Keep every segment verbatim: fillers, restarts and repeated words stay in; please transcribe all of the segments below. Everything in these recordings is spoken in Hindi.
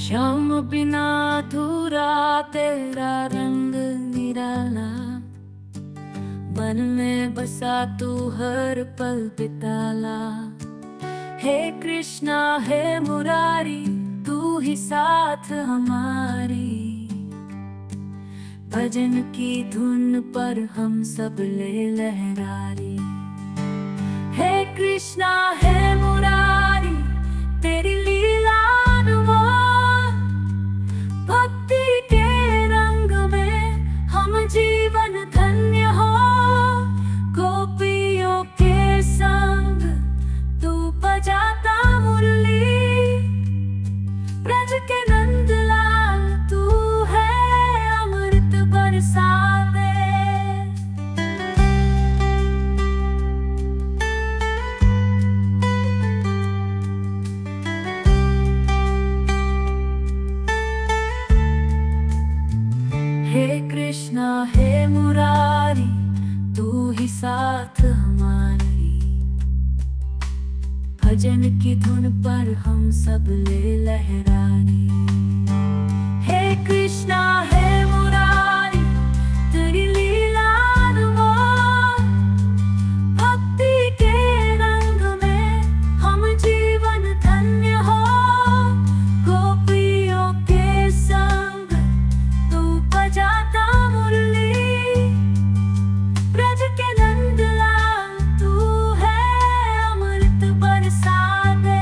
श्याम बिना अधूरा तेरा रंग निराला, मन में बसा तू हर पल बिताला। हे कृष्णा हे मुरारी, तू ही साथ हमारी, भजन की धुन पर हम सब ले लहरारी। हे कृष्णा हे मुरारी, तेरी लीला अनमोल, भक्ति के रंग में हम जीवन धन्य हो। गोपियों के संग तू बजाता मुरली, ब्रज के नंदलाल तू है अमृत बरसा दे। हे कृष्णा हे मुरारी, तू ही साथ हमारी, भजन की धुन पर हम सब ले लहरारी। हे कृष्णा हे मुरारी, तेरी लीला अनमोल, भक्ति के रंग में हम जीवन धन्य हो। गोपियों के संग तू बजाता मुरली, ब्रज के नंदलाल तू है अमृत बरसा दे।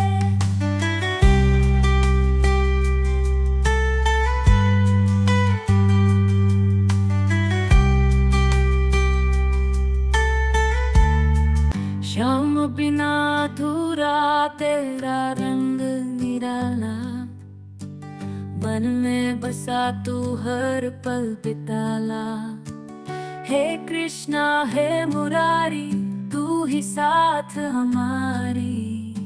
श्याम बिना अधूरा तेरा रंग निराला, मन में बसा तू हर पल बिताला। हे कृष्णा हे मुरारी, तू ही साथ हमारी,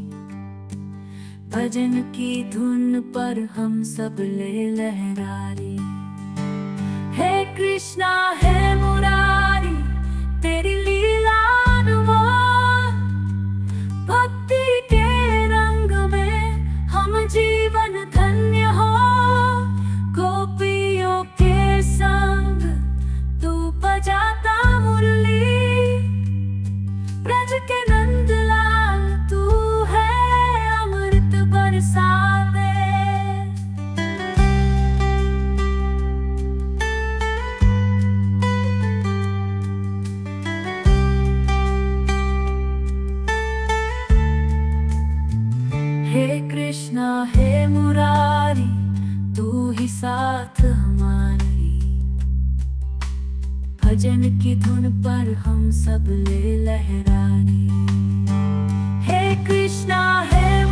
भजन की धुन पर हम सब ले लहरारी। हे कृष्णा हे मुरारी, तेरी लीला अनमोल, भक्ति के रंग में हम जीवन धन्य हो। गोपियों के संग तू बजाता मुरली, ब्रज के नंदलाल तू है अमृत बरसा दे। हे कृष्णा हे मुरारी, तू ही साथ हमारी, भजन की धुन पर हम सब ले लहरारी। हे कृष्णा हे